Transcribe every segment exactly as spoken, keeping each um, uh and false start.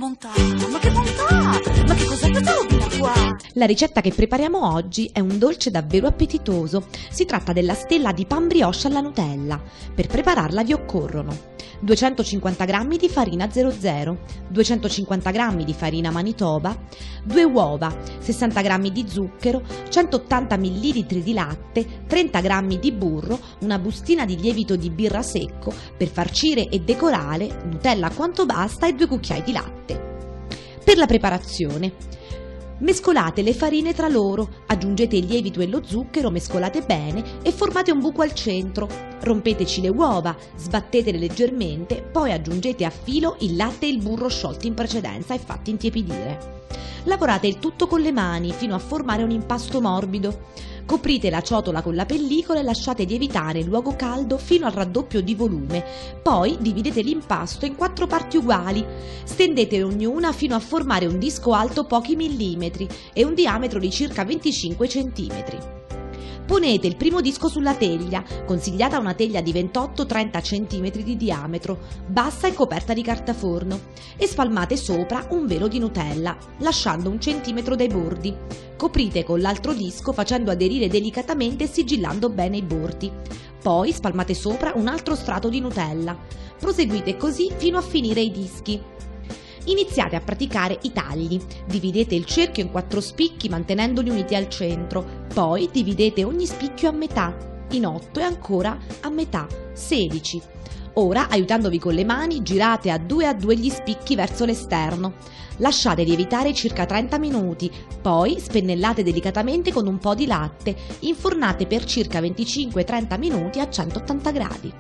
bontà, ma che bontà! Ma che cos'è questa robina qua? La ricetta che prepariamo oggi è un dolce davvero appetitoso. Si tratta della stella di pan brioche alla Nutella. Per prepararla vi occorrono duecentocinquanta grammi di farina zero zero, duecentocinquanta grammi di farina Manitoba, due uova, sessanta grammi di zucchero, centottanta millilitri di latte, trenta grammi di burro, una bustina di lievito di birra secco, per farcire e decorare, Nutella quanto basta e due cucchiai di latte. Per la preparazione: mescolate le farine tra loro, aggiungete il lievito e lo zucchero, mescolate bene e formate un buco al centro. Rompeteci le uova, sbattetele leggermente, poi aggiungete a filo il latte e il burro sciolti in precedenza e fatti intiepidire. Lavorate il tutto con le mani fino a formare un impasto morbido. Coprite la ciotola con la pellicola e lasciate lievitare in luogo caldo fino al raddoppio di volume. Poi dividete l'impasto in quattro parti uguali. Stendete ognuna fino a formare un disco alto pochi millimetri e un diametro di circa venticinque centimetri. Ponete il primo disco sulla teglia, consigliata una teglia di ventotto trenta centimetri di diametro, bassa e coperta di carta forno, e spalmate sopra un velo di Nutella, lasciando un centimetro dai bordi. Coprite con l'altro disco facendo aderire delicatamente e sigillando bene i bordi. Poi spalmate sopra un altro strato di Nutella. Proseguite così fino a finire i dischi. Iniziate a praticare i tagli. Dividete il cerchio in quattro spicchi mantenendoli uniti al centro. Poi dividete ogni spicchio a metà, in otto e ancora a metà, sedici. Ora, aiutandovi con le mani, girate a due a due gli spicchi verso l'esterno. Lasciate lievitare circa trenta minuti, poi spennellate delicatamente con un po' di latte. Infornate per circa venticinque trenta minuti a centottanta gradi.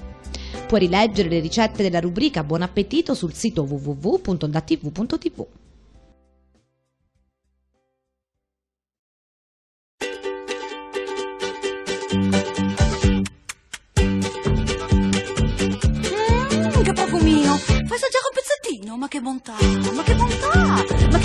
Puoi rileggere le ricette della rubrica Buon appetito sul sito w w w punto onda t v punto t v. Mmm, che profumino! Fai assaggiare un pezzettino, ma che bontà! Ma che bontà! Ma che